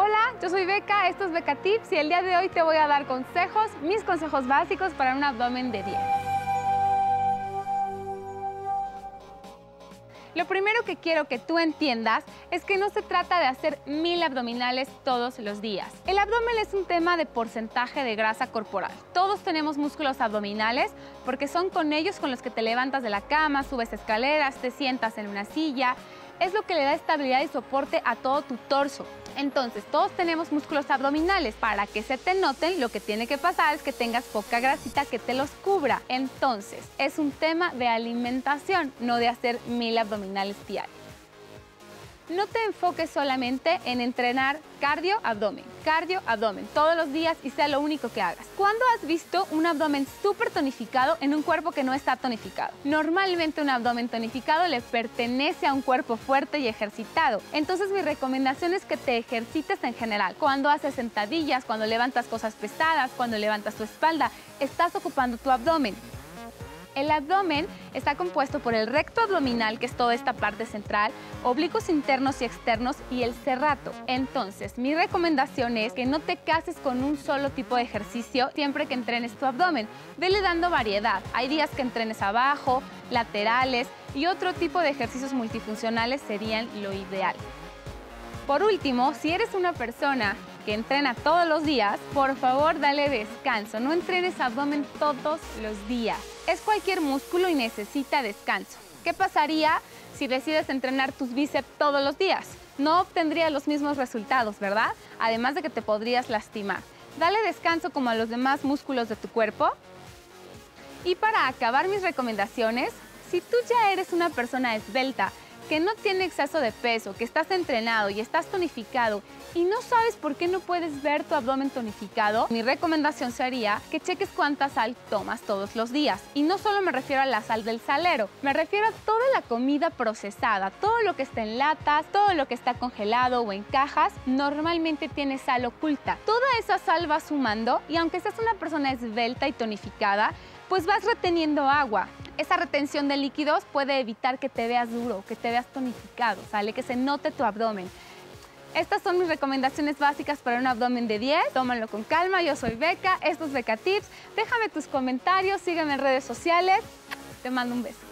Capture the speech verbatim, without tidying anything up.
Hola, yo soy Beca, esto es Beca Tips y el día de hoy te voy a dar consejos, mis consejos básicos para un abdomen de diez. Lo primero que quiero que tú entiendas es que no se trata de hacer mil abdominales todos los días. El abdomen es un tema de porcentaje de grasa corporal. Todos tenemos músculos abdominales porque son con ellos con los que te levantas de la cama, subes escaleras, te sientas en una silla. Es lo que le da estabilidad y soporte a todo tu torso. Entonces, todos tenemos músculos abdominales. Para que se te noten, lo que tiene que pasar es que tengas poca grasita que te los cubra. Entonces, es un tema de alimentación, no de hacer mil abdominales diarios. No te enfoques solamente en entrenar cardio-abdomen, cardio-abdomen, todos los días y sea lo único que hagas. ¿Cuándo has visto un abdomen súper tonificado en un cuerpo que no está tonificado? Normalmente un abdomen tonificado le pertenece a un cuerpo fuerte y ejercitado. Entonces mi recomendación es que te ejercites en general. Cuando haces sentadillas, cuando levantas cosas pesadas, cuando levantas tu espalda, estás ocupando tu abdomen. El abdomen está compuesto por el recto abdominal, que es toda esta parte central, oblicuos internos y externos y el serrato. Entonces, mi recomendación es que no te cases con un solo tipo de ejercicio siempre que entrenes tu abdomen. Vele dando variedad. Hay días que entrenes abajo, laterales y otro tipo de ejercicios multifuncionales serían lo ideal. Por último, si eres una persona que entrena todos los días, por favor dale descanso. No entrenes abdomen todos los días. Es cualquier músculo y necesita descanso. ¿Qué pasaría si decides entrenar tus bíceps todos los días? No obtendrías los mismos resultados, ¿verdad? Además de que te podrías lastimar. Dale descanso como a los demás músculos de tu cuerpo. Y para acabar mis recomendaciones, si tú ya eres una persona esbelta, que no tiene exceso de peso, que estás entrenado y estás tonificado y no sabes por qué no puedes ver tu abdomen tonificado, mi recomendación sería que cheques cuánta sal tomas todos los días. Y no solo me refiero a la sal del salero, me refiero a toda la comida procesada, todo lo que está en latas, todo lo que está congelado o en cajas, normalmente tiene sal oculta. Toda esa sal va sumando y aunque seas una persona esbelta y tonificada, pues vas reteniendo agua. Esa retención de líquidos puede evitar que te veas duro, que te veas tonificado, ¿sale? Que se note tu abdomen. Estas son mis recomendaciones básicas para un abdomen de diez. Tómalo con calma, yo soy Beca, esto es Beca Tips. Déjame tus comentarios, sígueme en redes sociales. Te mando un beso.